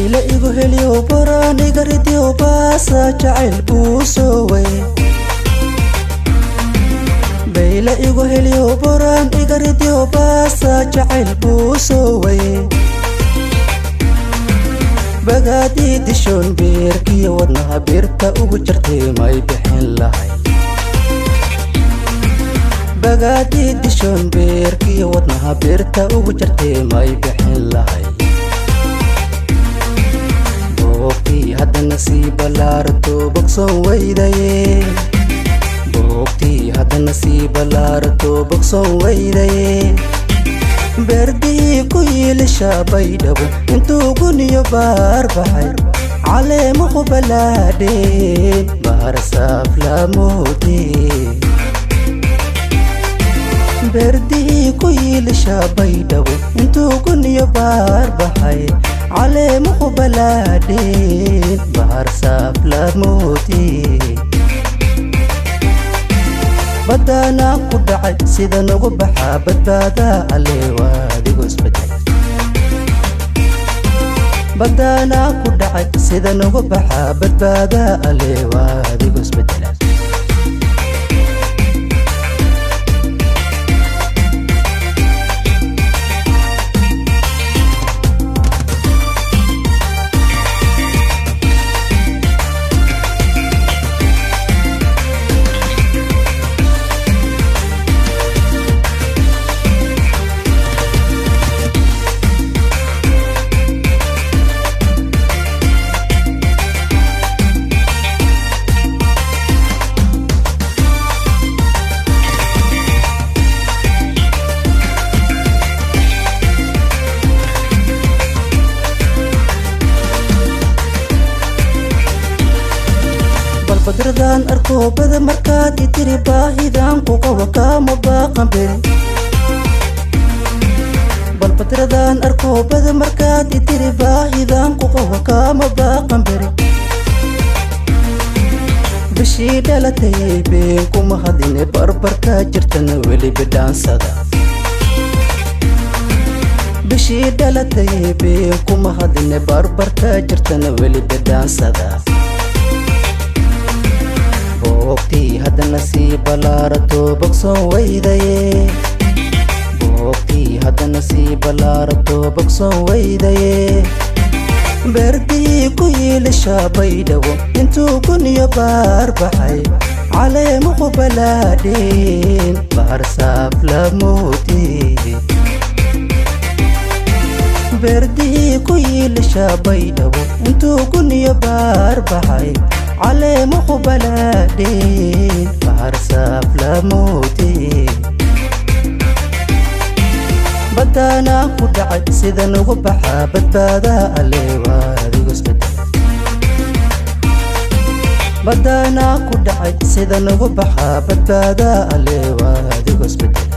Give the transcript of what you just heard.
bayla igu heliyo baraan iga ridiyo baasa jacayl buu sooway bayla igu heliyo baraan iga ridiyo baasa jacayl buu sooway bagaadii dishoon beerkiyo wadnaha beerta ugu jirtay may bixin lahay bagaadii dishoon beerkiyo wadnaha beerta ugu jirtay may bixin lahay boogtii haddana sii ballaarato bogsoon weydaye boogtii haddana sii ballaarato bogsoon weydaye beerdii ku yiilisha baydhabo intuu guniyo baar baxay caleemo ku balaadheen bahar saaf laamoodee beerdii ku yiilisha baydhabo intuu guniyo baar baxay caleemo ku balaadheen bahar saaf laamoodee badana ku dhacay sida nagu baxa badbaada alle waadigu isbedel badana ku dhacay sida nagu baxa badbaada alle waadigu isbedel badradaan arko bada markaad itiri baahidan ku qabo kama baaqan beri bal badradaan arko bada markaad itiri baahidan ku qabo kama baaqan beri bishii dhalatay been kuma hadine barbarka jirtana weli bidhaansada bishii dhalatay been kuma hadine barbarka jirtana weli bidhaansada boogtii haddana sii ballaarato bogsoon weydaye boogtii haddana sii ballaarato bogsoon weydaye beerdii ku yiilisha baydhabo intuu guniyo baar baxay caleemo ku balaadheen bahar saaf laamoodee beerdii ku yiilisha baydhabo intuu guniyo baar baxay caleemo ku balaadheen bahar saaf laamoodee badana ku dhacay sida nagu baxa badbaada alle waadigu isbedel badana ku dhacay sida nagu baxa badbaada alle waadigu isbedel